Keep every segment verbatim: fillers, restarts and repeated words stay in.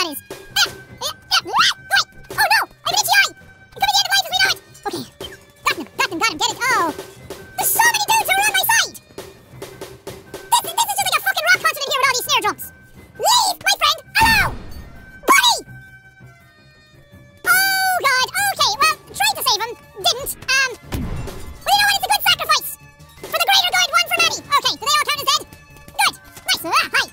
that is. Ah, yeah, yeah. Ah, wait. Oh no! I have an itchy eye! It could be the end of life as we know it! Okay. Got them, got them, got them, get it. Oh. There's so many dudes who are on my side! This, is- this is just like a fucking rock concert in here with all these snare drums. Leave, my friend, alone! Buddy! Oh god, okay, well, tried to save him, didn't. Um, well, you know what, it's a good sacrifice! For the greater good, one for many. Okay, do they all turn his head? Good. Nice. Ah, hi.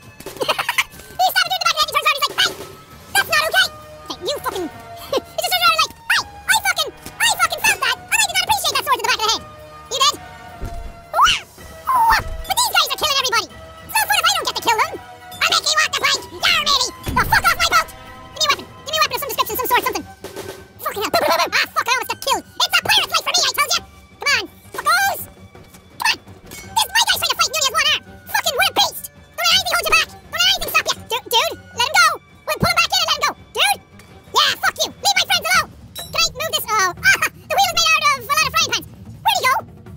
He stabs a dude in the back of the head, he turns around, he's like, hey! That's not okay! Okay, you fucking... he just turns around and like, hey! I fucking... I fucking felt that! And I did not appreciate that sword to the back of the head! You dead? Wah! Wah! But these guys are killing everybody! It's no fun if I don't get to kill them! I'll make you walk the plank! Yar, matey! Now fuck off my boat! Give me a weapon! Give me a weapon of some description, some sort, something! Fucking hell! Ah, fuck, I almost got killed! It's a pirate's life for me, I told ya! Come on! Fuckos! Come on! This my guy's trying to fight, you only has one arm! Fucking we're beast! Don't let anything hold you back! Don't let anything stop you! Dude, dude, let him go! We'll pull him back in and let him go! Dude! Yeah, fuck you! Leave my friends alone! Can I move this? Oh, ah! The wheel is made out of a lot of frying pans! Where'd he go?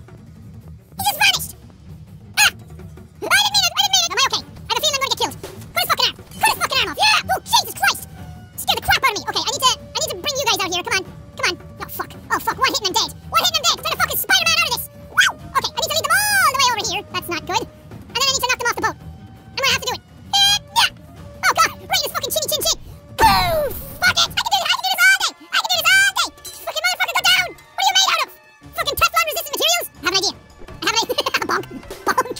He just vanished! Ah! I didn't mean it! I didn't mean it! Am I okay? I have a feeling I'm gonna get killed. Cut his fucking arm! Cut his fucking arm off! Yeah! Oh, Jesus Christ! Scared the crap out of me! Okay, I need to... I need to bring you guys out here. Come on. Come on. Oh, fuck. Oh, fuck. One hitting him dead. One hitting him dead. Trying to fucking Spider-Man out of this. Wow! Okay, I need to lead them all the way over here. That's not good. And then I need to knock them off the boat. I'm gonna have to do it. Eh, yeah! Oh, God! Right in his fucking chinny chin chin! Boo! Fuck it! I can do this! I can do this all day! I can do this all day! Fucking motherfucker, go down! What are you made out of? Fucking Teflon resistant materials? I have an idea. I have an idea. Bonk. Bonk.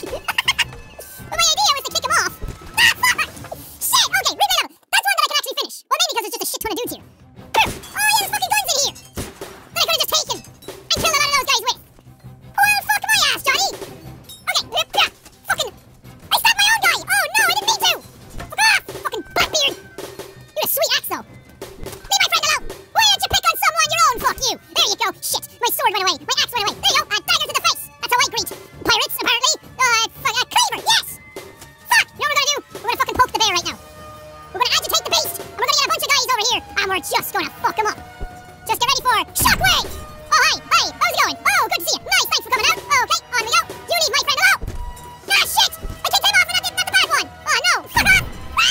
But my idea was to kick him off. Ah, fuck! Shit! Okay, replay level. That's one that I can actually finish. Well, maybe because there's just a shit ton of dudes here. Boom. Oh, yeah, there's fucking guns in here. That I could have just taken and killed a lot of those guys with. Well, fuck my ass, Johnny. Okay, yep, yeah. Fucking... I stabbed my own guy. Oh, no, I didn't mean to. Fuck off, fucking Blackbeard. You're a sweet axe, though. Leave my friend alone. Why don't you pick on someone your own? Fuck you. There you go. Shit, my sword went away. My axe went away. There you go. A dagger to the face. That's how I greet pirates, apparently. Uh, fuck, uh, Kramer, yes. Fuck, you know what we're gonna do? We're gonna fucking poke the bear right now. We're gonna agitate the beast, and we're gonna get a bunch of guys over here, and we're just gonna fuck him up. Just get ready for shockwave! Oh, hi, hi, how's it going? Oh, good to see you. Nice, thanks for coming out. Okay, on we go. You leave my friend alone. Ah, shit! I kicked him off, and I did not the bad one. Oh, no, fuck off!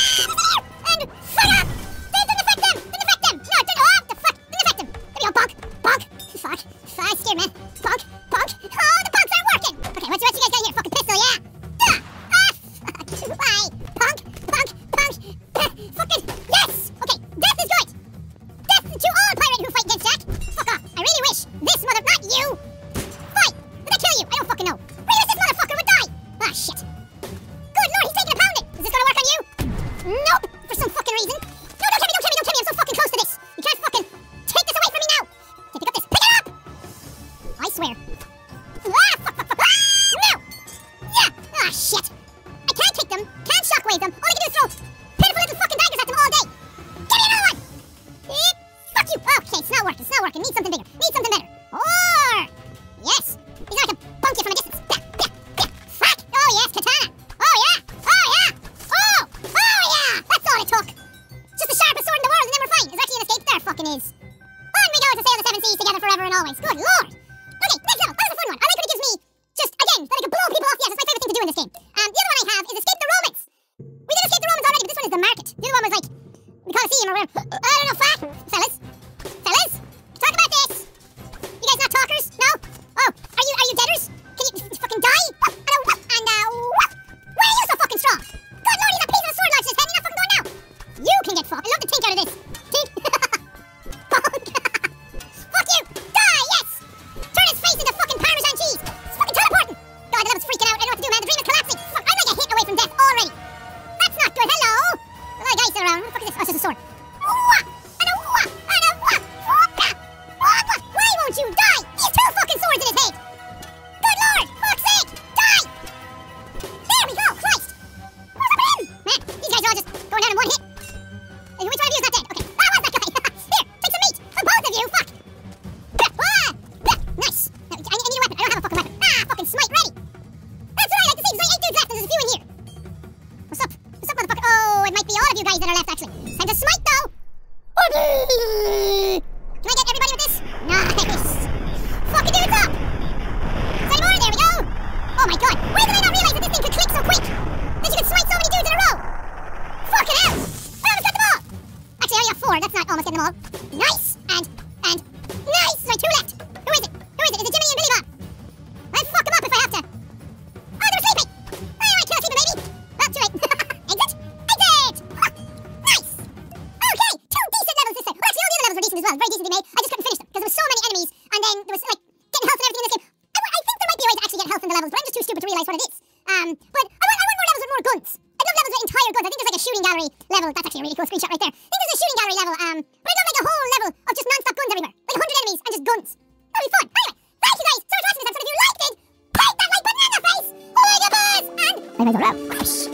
Ah, and fuck off! That didn't affect them! Didn't affect them! No, it didn't. Oh, the fuck! Didn't affect them. There we go, bonk, bonk. Fuck, fuck, I'm scared, man. Bonk, bonk. Oh, the bonks aren't working. Okay, what's, what's you guys got here? Fucking pistol, yeah? Ah, ah, fuck. Bye. Bonk, bonk, bonk. Fucking yes! Okay, death is good! Death to all pirate who fight against Jack! Fuck off! I really wish this mother... not you! Fight! Did I kill you? I don't fucking know. Really wish this motherfucker would die! Ah, shit. Good lord, he's taking a pounding! Is this gonna work on you? Nope! For some fucking reason. No, don't kill me, don't kill me, don't kill me! I'm so fucking close to this! You can't fucking take this away from me now! Okay, pick up this. Pick it up! I swear. Ah, fuck, fuck, fuck! Ah, no! Yeah! Ah, shit! I can't kick them, can't shockwave them. All I can do is throw pitiful little fucking daggers at them all day. Give me another one! Eh, fuck you! Okay, it's not working, it's not working. Need something bigger, need something better. Or... yes! He's gonna bunk you from a distance. Yeah, yeah, yeah. Fuck! Oh yes, katana! Oh yeah! Oh yeah! Oh! Oh yeah! That's all it took! Just the sharpest sword in the world and then we're fine. Is there actually an escape? There fucking is. On we go to sail the seven seas together forever and always. Good lord! Okay, next level. That was a fun one. I like when it gives me... just, again, that I can blow people off. Yes, it's my favorite thing to do in this game. Um, the other one I have is Escape the Romans. We did Escape the Romans already, but this one is the market. The other one was like the Colosseum or whatever. I don't know, fat fellas, fellas, talk about this. You guys not talkers? No? Oh, are you are you deaders? Can you fucking die? And a what? And a what? Why are you so fucking strong? Good lord, he's a piece of a sword launch in his head. He's not fucking going now. You can get fucked. I love the tink out of this. Tink. Fuck you. Die. Yes. Turn his face into fucking Parmesan cheese. It's fucking teleporting. God, the level's freaking out. I don't know what to do, man. The dream is collapsing. Fuck, I'm like a hit away from death already. That's not good. Hello. A lot of guys are around. What the fuck is this? Oh, it's just a sword. Wah! And a wah! And a wah! Wah! Wah! Wah! Why won't you die? He has two fucking swords in his head. Good lord! Fuck's sake! Die! There we go! Christ! What's up with him? Man, these guys are all just going down in one hit. Hey, which one of you is not dead? Okay, that was that guy. Here, take some meat. For both of you. Fuck. Ah! Nice. I, I need a weapon. I don't have a fucking weapon. Ah! Fucking smite ready. That's what I like to see. There's like eight dudes left and there's a few in here. What's up? What's up, motherfucker? Oh, it might be all of you guys that are left, actually. Time to smite, though! Can I get everybody with this? Nice! Fucking dudes up! Is there any more? There we go! Oh my god! Why did I not realize that this thing could click so quick? That you could smite so many dudes in a row! Fucking hell! I almost got them all! four. That's not almost getting them all. Nice! And, and, nice! Right, two left. Who is it? Who is it? Is it Jimmy and Billy Bob? I'll fuck them up if I have to. Oh, they're sleeping! Alright, kill a sleeping baby. Well, too late. Exit! Exit! Nice! Okay, two decent levels this time. Well, actually, all the other levels were decent as well. Very decently made. I just couldn't finish them because there were so many enemies, and then there was, like, getting health and everything in this game. I, I think there might be a way to actually get health in the levels, but I'm just too stupid to realise what it is. Um, but I want, I want more levels with more guns. I love levels with entire guns. I think there's like a shooting gallery level. That's actually a really cool screenshot right there. I think there's a shooting gallery level, um, but I don't like a whole level of just non-stop guns everywhere. Like a hundred enemies and just guns. That'd be fun. Anyway, thank you guys so much for watching this episode. If you liked it, hit that like button in the face. Oh my god, and bye bye.